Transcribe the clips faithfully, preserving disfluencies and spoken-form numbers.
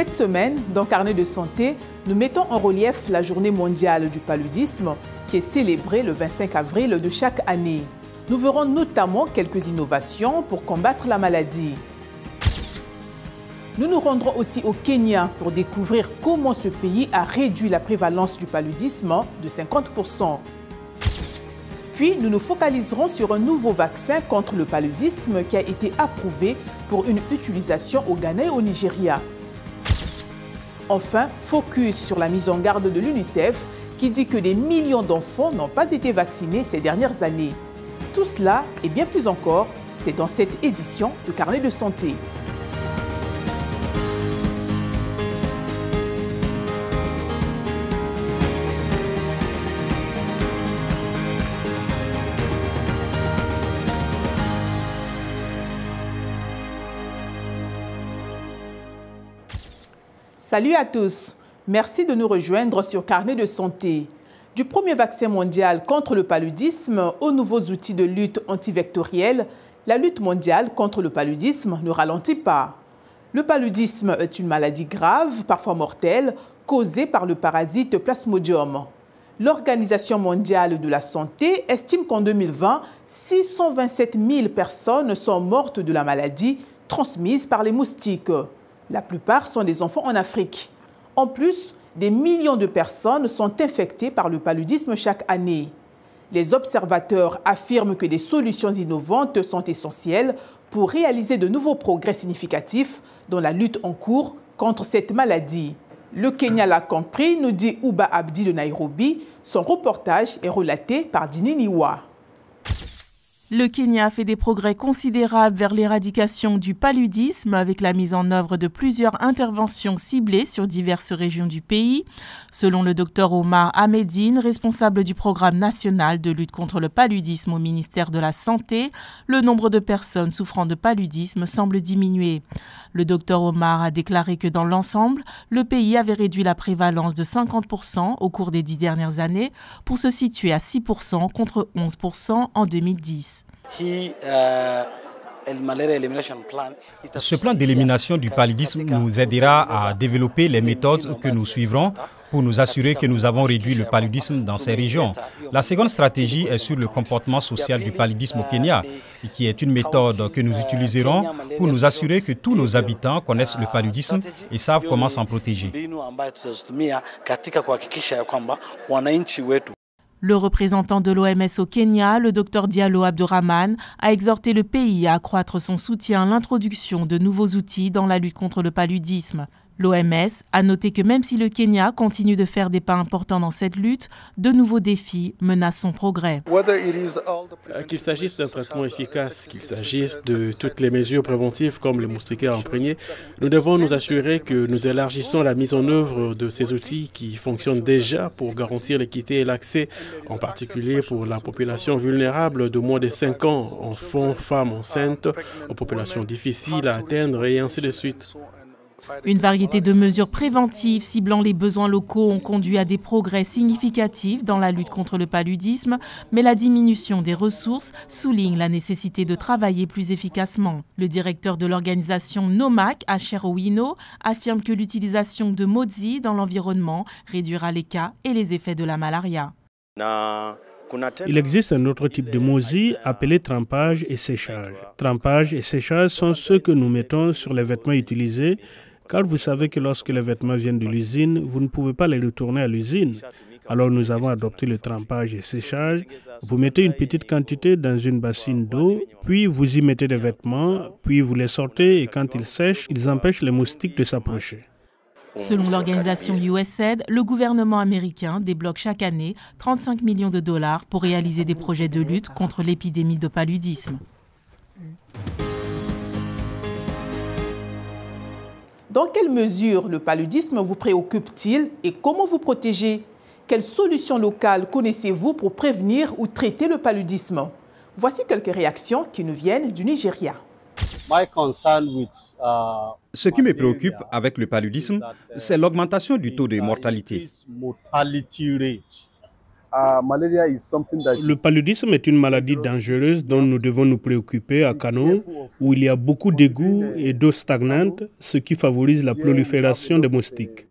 Cette semaine, dans Carnet de santé, nous mettons en relief la journée mondiale du paludisme qui est célébrée le vingt-cinq avril de chaque année. Nous verrons notamment quelques innovations pour combattre la maladie. Nous nous rendrons aussi au Kenya pour découvrir comment ce pays a réduit la prévalence du paludisme de cinquante pour cent. Puis, nous nous focaliserons sur un nouveau vaccin contre le paludisme qui a été approuvé pour une utilisation au Ghana et au Nigeria. Enfin, focus sur la mise en garde de l'UNICEF qui dit que des millions d'enfants n'ont pas été vaccinés ces dernières années. Tout cela et bien plus encore, c'est dans cette édition de Carnet de santé. Salut à tous, merci de nous rejoindre sur Carnet de santé. Du premier vaccin mondial contre le paludisme aux nouveaux outils de lutte antivectorielle, la lutte mondiale contre le paludisme ne ralentit pas. Le paludisme est une maladie grave, parfois mortelle, causée par le parasite Plasmodium. L'Organisation mondiale de la santé estime qu'en deux mille vingt, six cent vingt-sept mille personnes sont mortes de la maladie transmise par les moustiques. La plupart sont des enfants en Afrique. En plus, des millions de personnes sont infectées par le paludisme chaque année. Les observateurs affirment que des solutions innovantes sont essentielles pour réaliser de nouveaux progrès significatifs dans la lutte en cours contre cette maladie. Le Kenya l'a compris, nous dit Uba Abdi de Nairobi. Son reportage est relaté par Dini Niwa. Le Kenya a fait des progrès considérables vers l'éradication du paludisme avec la mise en œuvre de plusieurs interventions ciblées sur diverses régions du pays. Selon le docteur Omar Ahmedine, responsable du programme national de lutte contre le paludisme au ministère de la Santé, le nombre de personnes souffrant de paludisme semble diminuer. Le docteur Omar a déclaré que dans l'ensemble, le pays avait réduit la prévalence de cinquante pour cent au cours des dix dernières années pour se situer à six pour cent contre onze pour cent en deux mille dix. He, uh... Ce plan d'élimination du paludisme nous aidera à développer les méthodes que nous suivrons pour nous assurer que nous avons réduit le paludisme dans ces régions. La seconde stratégie est sur le comportement social du paludisme au Kenya, qui est une méthode que nous utiliserons pour nous assurer que tous nos habitants connaissent le paludisme et savent comment s'en protéger. Le représentant de l'O M S au Kenya, le docteur Diallo Abdourahmane, a exhorté le pays à accroître son soutien à l'introduction de nouveaux outils dans la lutte contre le paludisme. L'O M S a noté que même si le Kenya continue de faire des pas importants dans cette lutte, de nouveaux défis menacent son progrès. Qu'il s'agisse d'un traitement efficace, qu'il s'agisse de toutes les mesures préventives comme les moustiquaires imprégnés, nous devons nous assurer que nous élargissons la mise en œuvre de ces outils qui fonctionnent déjà pour garantir l'équité et l'accès, en particulier pour la population vulnérable de moins de cinq ans, enfants, femmes enceintes, aux populations difficiles à atteindre et ainsi de suite. Une variété de mesures préventives ciblant les besoins locaux ont conduit à des progrès significatifs dans la lutte contre le paludisme, mais la diminution des ressources souligne la nécessité de travailler plus efficacement. Le directeur de l'organisation NOMAC, Asher Owino, affirme que l'utilisation de Mozi dans l'environnement réduira les cas et les effets de la malaria. Il existe un autre type de Mozi appelé trempage et séchage. Trempage et séchage sont ceux que nous mettons sur les vêtements utilisés, car vous savez que lorsque les vêtements viennent de l'usine, vous ne pouvez pas les retourner à l'usine. Alors nous avons adopté le trempage et séchage. Vous mettez une petite quantité dans une bassine d'eau, puis vous y mettez des vêtements, puis vous les sortez et quand ils sèchent, ils empêchent les moustiques de s'approcher. Selon l'organisation U S A I D, le gouvernement américain débloque chaque année trente-cinq millions de dollars pour réaliser des projets de lutte contre l'épidémie de paludisme. Dans quelle mesure le paludisme vous préoccupe-t-il et comment vous protéger? Quelles solutions locales connaissez-vous pour prévenir ou traiter le paludisme? Voici quelques réactions qui nous viennent du Nigeria. Ce qui me préoccupe avec le paludisme, c'est l'augmentation du taux de mortalité. Le paludisme est une maladie dangereuse dont nous devons nous préoccuper à Kano, où il y a beaucoup d'égouts et d'eau stagnante, ce qui favorise la prolifération des moustiques.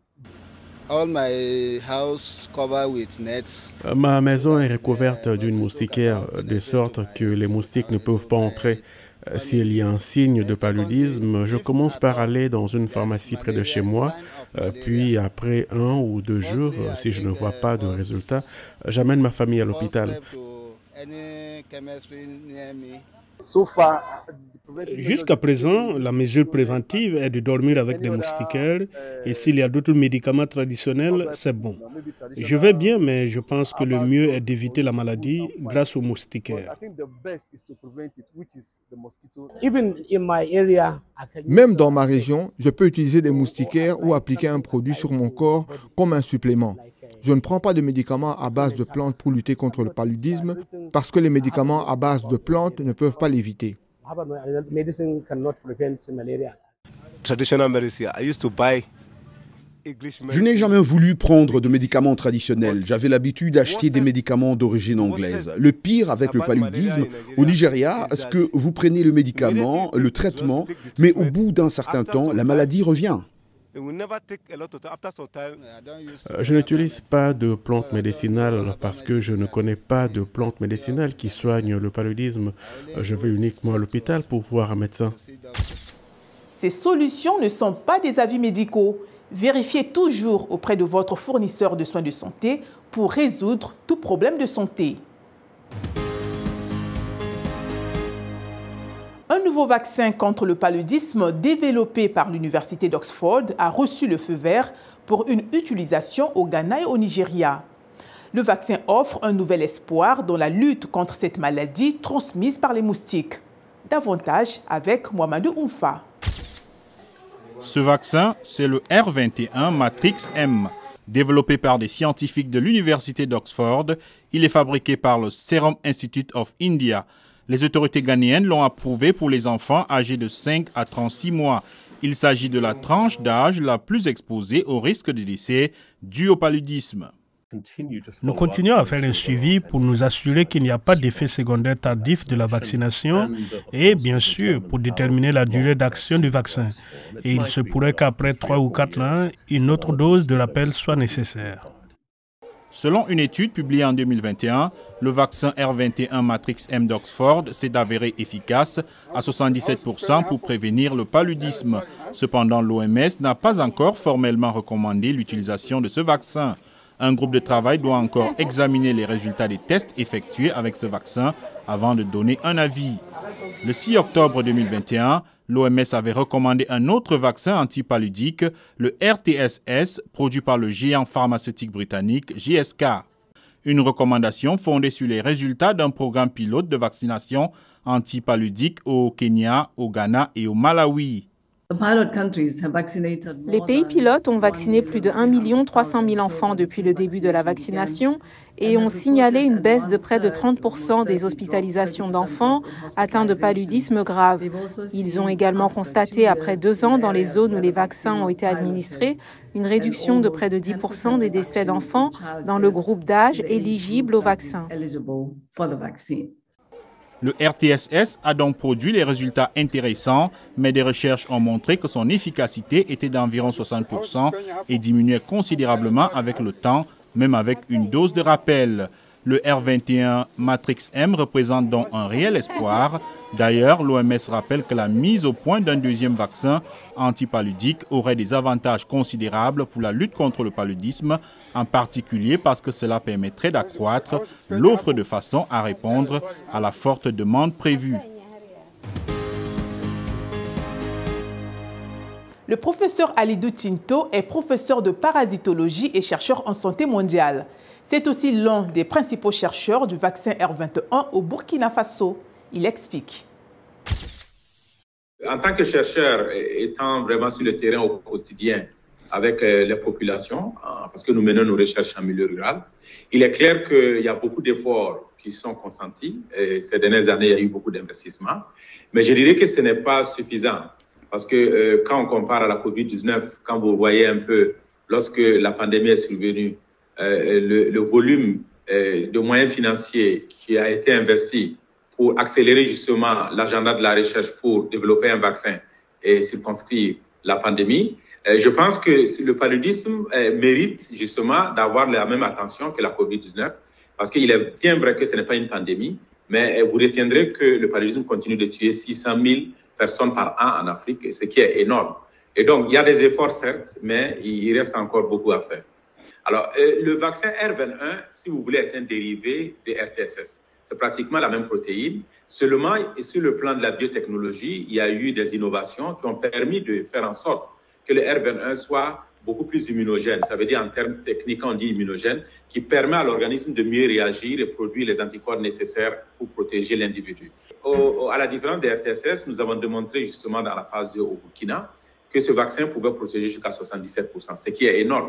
Ma maison est recouverte d'une moustiquaire, de sorte que les moustiques ne peuvent pas entrer. S'il y a un signe de paludisme, je commence par aller dans une pharmacie près de chez moi, puis après un ou deux jours, si je ne vois pas de résultat, j'amène ma famille à l'hôpital. Jusqu'à présent, la mesure préventive est de dormir avec des moustiquaires et s'il y a d'autres médicaments traditionnels, c'est bon. Je vais bien, mais je pense que le mieux est d'éviter la maladie grâce aux moustiquaires. Même dans ma région, je peux utiliser des moustiquaires ou appliquer un produit sur mon corps comme un supplément. Je ne prends pas de médicaments à base de plantes pour lutter contre le paludisme parce que les médicaments à base de plantes ne peuvent pas l'éviter. Je n'ai jamais voulu prendre de médicaments traditionnels. J'avais l'habitude d'acheter des médicaments d'origine anglaise. Le pire avec le paludisme, au Nigeria, c'est que vous prenez le médicament, le traitement, mais au bout d'un certain temps, la maladie revient. Je n'utilise pas de plantes médicinales parce que je ne connais pas de plantes médicinales qui soignent le paludisme. Je vais uniquement à l'hôpital pour voir un médecin. Ces solutions ne sont pas des avis médicaux. Vérifiez toujours auprès de votre fournisseur de soins de santé pour résoudre tout problème de santé. Un nouveau vaccin contre le paludisme développé par l'Université d'Oxford a reçu le feu vert pour une utilisation au Ghana et au Nigeria. Le vaccin offre un nouvel espoir dans la lutte contre cette maladie transmise par les moustiques. Davantage avec Mohamedou Oumfa. Ce vaccin, c'est le R vingt et un Matrix M. Développé par des scientifiques de l'Université d'Oxford, il est fabriqué par le Serum Institute of India. Les autorités ghanéennes l'ont approuvé pour les enfants âgés de cinq à trente-six mois. Il s'agit de la tranche d'âge la plus exposée au risque de décès dû au paludisme. Nous continuons à faire un suivi pour nous assurer qu'il n'y a pas d'effet secondaire tardif de la vaccination et, bien sûr, pour déterminer la durée d'action du vaccin. Et il se pourrait qu'après trois ou quatre ans, une autre dose de rappel soit nécessaire. Selon une étude publiée en deux mille vingt et un, le vaccin R vingt et un Matrix M d'Oxford s'est avéré efficace à soixante-dix-sept pour cent pour prévenir le paludisme. Cependant, l'O M S n'a pas encore formellement recommandé l'utilisation de ce vaccin. Un groupe de travail doit encore examiner les résultats des tests effectués avec ce vaccin avant de donner un avis. Le six octobre deux mille vingt et un, l'O M S avait recommandé un autre vaccin antipaludique, le R T S S, produit par le géant pharmaceutique britannique G S K. Une recommandation fondée sur les résultats d'un programme pilote de vaccination antipaludique au Kenya, au Ghana et au Malawi. Les pays pilotes ont vacciné plus de un million trois cent mille enfants depuis le début de la vaccination et ont signalé une baisse de près de trente pour cent des hospitalisations d'enfants atteints de paludisme grave. Ils ont également constaté, après deux ans dans les zones où les vaccins ont été administrés, une réduction de près de dix pour cent des décès d'enfants dans le groupe d'âge éligible au vaccin. Le R T S S a donc produit les résultats intéressants, mais des recherches ont montré que son efficacité était d'environ soixante pour cent et diminuait considérablement avec le temps, même avec une dose de rappel. Le R vingt et un Matrix M représente donc un réel espoir. D'ailleurs, l'O M S rappelle que la mise au point d'un deuxième vaccin antipaludique aurait des avantages considérables pour la lutte contre le paludisme, en particulier parce que cela permettrait d'accroître l'offre de façon à répondre à la forte demande prévue. Le professeur Alidou Tinto est professeur de parasitologie et chercheur en santé mondiale. C'est aussi l'un des principaux chercheurs du vaccin R vingt et un au Burkina Faso. Il explique. En tant que chercheur, étant vraiment sur le terrain au quotidien avec les populations, parce que nous menons nos recherches en milieu rural, il est clair qu'il y a beaucoup d'efforts qui sont consentis. Et ces dernières années, il y a eu beaucoup d'investissements. Mais je dirais que ce n'est pas suffisant. Parce que euh, quand on compare à la COVID dix-neuf, quand vous voyez un peu, lorsque la pandémie est survenue, euh, le, le volume euh, de moyens financiers qui a été investi pour accélérer justement l'agenda de la recherche pour développer un vaccin et circonscrire la pandémie. Euh, je pense que le paludisme euh, mérite justement d'avoir la même attention que la COVID dix-neuf, parce qu'il est bien vrai que ce n'est pas une pandémie, mais vous retiendrez que le paludisme continue de tuer six cent mille personnes par an en Afrique, ce qui est énorme. Et donc, il y a des efforts, certes, mais il reste encore beaucoup à faire. Alors, euh, le vaccin R vingt-un, si vous voulez, est un dérivé de R T S S. C'est pratiquement la même protéine. Seulement, et sur le plan de la biotechnologie, il y a eu des innovations qui ont permis de faire en sorte que le R vingt-un soit beaucoup plus immunogène. Ça veut dire, en termes techniques, on dit immunogène, qui permet à l'organisme de mieux réagir et produire les anticorps nécessaires pour protéger l'individu. Au, à la différence des R T S S, nous avons démontré justement dans la phase deux au Burkina que ce vaccin pouvait protéger jusqu'à soixante-dix-sept pour cent, ce qui est énorme.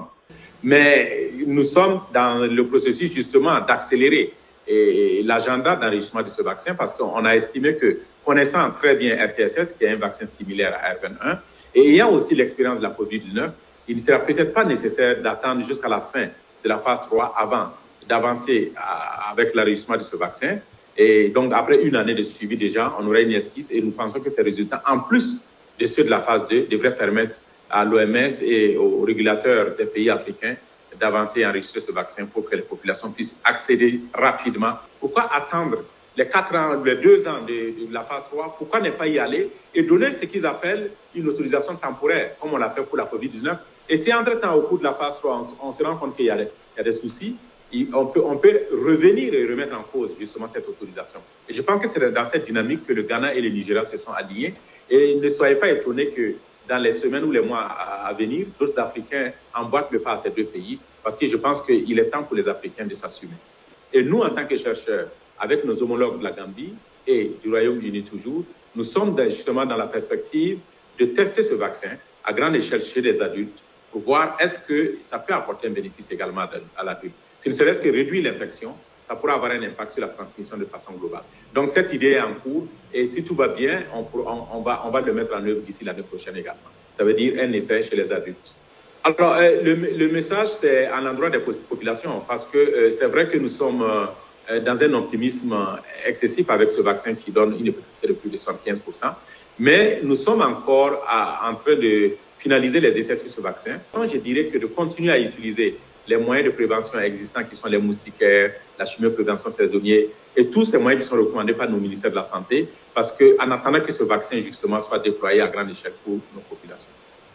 Mais nous sommes dans le processus justement d'accélérer l'agenda d'enrichissement de ce vaccin parce qu'on a estimé que, connaissant très bien R T S S, qui est un vaccin similaire à R vingt-un, et ayant aussi l'expérience de la COVID dix-neuf, il ne sera peut-être pas nécessaire d'attendre jusqu'à la fin de la phase trois avant d'avancer avec l'enrichissement de ce vaccin. Et donc, après une année de suivi déjà, on aurait une esquisse et nous pensons que ces résultats, en plus de ceux de la phase deux, devraient permettre à l'O M S et aux régulateurs des pays africains d'avancer et enrichir ce vaccin pour que les populations puissent accéder rapidement. Pourquoi attendre les quatre ans, les deux ans de, de la phase trois? Pourquoi ne pas y aller et donner ce qu'ils appellent une autorisation temporaire, comme on l'a fait pour la COVID dix-neuf? Et si entre-temps, au cours de la phase trois, on, on se rend compte qu'il y, y a des soucis, on peut, on peut revenir et remettre en cause justement cette autorisation. Et je pense que c'est dans cette dynamique que le Ghana et le Nigeria se sont alignés. Et ne soyez pas étonnés que dans les semaines ou les mois à, à venir, d'autres Africains emboîtent le pas à ces deux pays, parce que je pense qu'il est temps pour les Africains de s'assumer. Et nous, en tant que chercheurs, avec nos homologues de la Gambie et du Royaume-Uni toujours, nous sommes justement dans la perspective de tester ce vaccin à grande échelle chez les adultes pour voir est-ce que ça peut apporter un bénéfice également à l'adulte. S'il ne serait-ce que réduire l'infection, ça pourrait avoir un impact sur la transmission de façon globale. Donc cette idée est en cours et si tout va bien, on, on, on, va, on va le mettre en œuvre d'ici l'année prochaine également. Ça veut dire un essai chez les adultes. Alors euh, le, le message, c'est à l'endroit des populations parce que euh, c'est vrai que nous sommes euh, dans un optimisme excessif avec ce vaccin qui donne une efficacité de plus de soixante-quinze pour cent, mais nous sommes encore à, en train de finaliser les essais sur ce vaccin. Je dirais que de continuer à utiliser les moyens de prévention existants qui sont les moustiquaires, la chimioprévention saisonnière et tous ces moyens qui sont recommandés par nos ministères de la Santé parce qu'en attendant que ce vaccin justement soit déployé à grande échelle pour nos populations.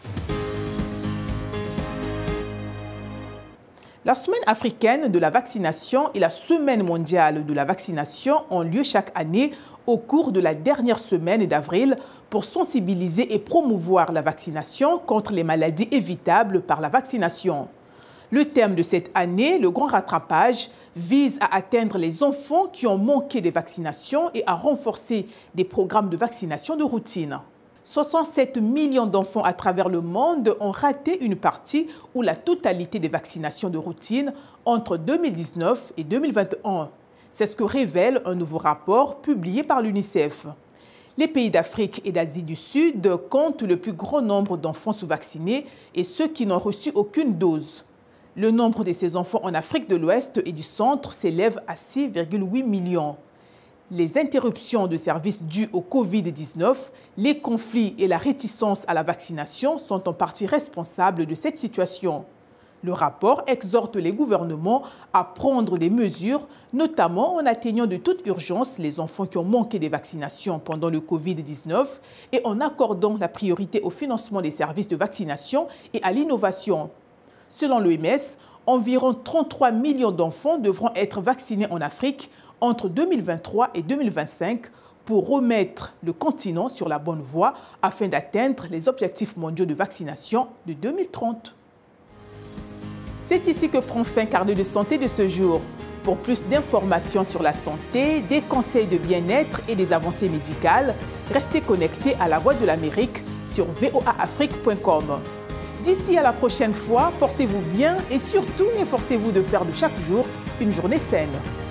La semaine africaine de la vaccination et la semaine mondiale de la vaccination ont lieu chaque année au cours de la dernière semaine d'avril pour sensibiliser et promouvoir la vaccination contre les maladies évitables par la vaccination. Le thème de cette année, le grand rattrapage, vise à atteindre les enfants qui ont manqué des vaccinations et à renforcer des programmes de vaccination de routine. soixante-sept millions d'enfants à travers le monde ont raté une partie ou la totalité des vaccinations de routine entre deux mille dix-neuf et deux mille vingt et un. C'est ce que révèle un nouveau rapport publié par l'UNICEF. Les pays d'Afrique et d'Asie du Sud comptent le plus grand nombre d'enfants sous-vaccinés et ceux qui n'ont reçu aucune dose. Le nombre de ces enfants en Afrique de l'Ouest et du Centre s'élève à six virgule huit millions. Les interruptions de services dues au COVID dix-neuf, les conflits et la réticence à la vaccination sont en partie responsables de cette situation. Le rapport exhorte les gouvernements à prendre des mesures, notamment en atteignant de toute urgence les enfants qui ont manqué des vaccinations pendant le COVID dix-neuf et en accordant la priorité au financement des services de vaccination et à l'innovation. Selon l'O M S, environ trente-trois millions d'enfants devront être vaccinés en Afrique entre deux mille vingt-trois et deux mille vingt-cinq pour remettre le continent sur la bonne voie afin d'atteindre les objectifs mondiaux de vaccination de deux mille trente. C'est ici que prend fin Carnet de santé de ce jour. Pour plus d'informations sur la santé, des conseils de bien-être et des avancées médicales, restez connectés à La Voix de l'Amérique sur v o a afrique point com. D'ici à la prochaine fois, portez-vous bien et surtout, efforcez-vous de faire de chaque jour une journée saine.